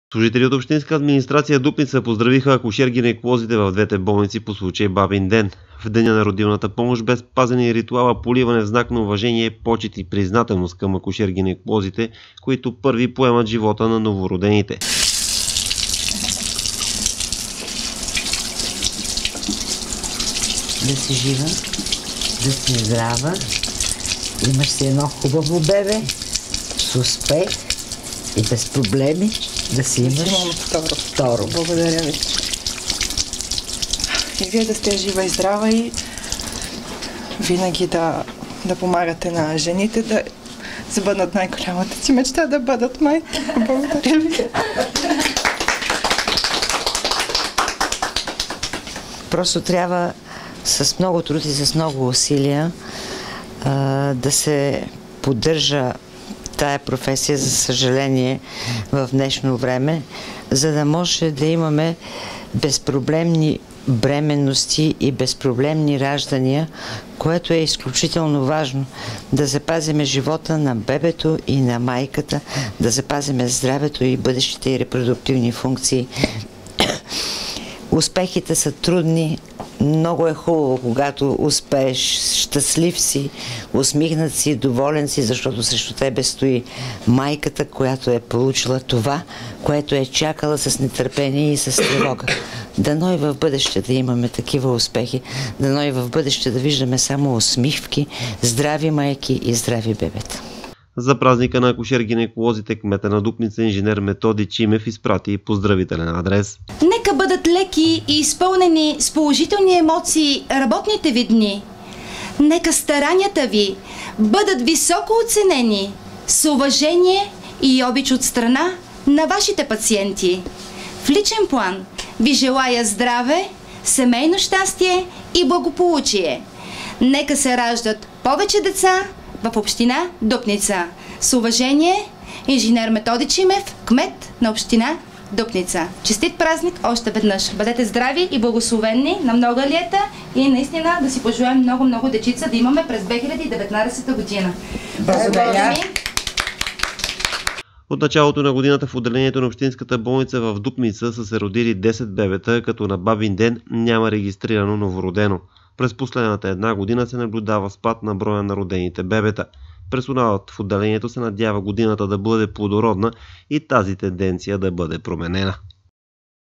Служители от общинска администрация Дупница поздравиха акушер-гинеколозите в двете болници по случай Бабин ден. В деня на родилната помощ бе спазен и ритуала поливане в знак на уважение, почит и признателност към акушер-гинеколозите, които първи поемат живота на новородените. Да си жива, да си здрава, имаш си едно хубаво бебе, с успех и без проблеми да си имаш второ. Благодаря ви. И вие да сте жива и здрава и винаги да помагате на жените да сбъднат най-голямата си мечта да бъдат майки. Благодаря ви. Просто трябва с много труд и с много усилия да се поддържа тая професия, за съжаление, в днешно време, за да може да имаме безпроблемни бременности и безпроблемни раждания, което е изключително важно. Да запазиме живота на бебето и на майката, да запазиме здравето и бъдещите и репродуктивни функции. Успехите са трудни. Много е хубаво, когато успееш, щастлив си, усмихнат си, доволен си, защото срещу тебе стои майката, която е получила това, което е чакала с нетърпение и с тревога. Дано и в бъдеще да имаме такива успехи, дано и в бъдеще да виждаме само усмивки, здрави майки и здрави бебета. За празника на акушер-гинеколозите кмета на Дупница инженер Методи Чимев изпрати поздравителен адрес. Нека бъдат леки и изпълнени с положителни емоции работните ви дни. Нека старанията ви бъдат високо оценени с уважение и обич от страна на вашите пациенти. В личен план ви желая здраве, семейно щастие и благополучие. Нека се раждат повече деца в община Дупница. С уважение, инженер Методи Чимев, кмет на община Дупница. Честит празник още веднъж. Бъдете здрави и благословени на много лета и наистина да си пожелаем много дечица да имаме през 2019 година. Благодаря. От началото на годината в отделението на общинската болница в Дупница са се родили 10 бебета, като на Бабин ден няма регистрирано новородено. През последната една година се наблюдава спад на броя на родените бебета. Персоналът в отделението се надява годината да бъде плодородна и тази тенденция да бъде променена.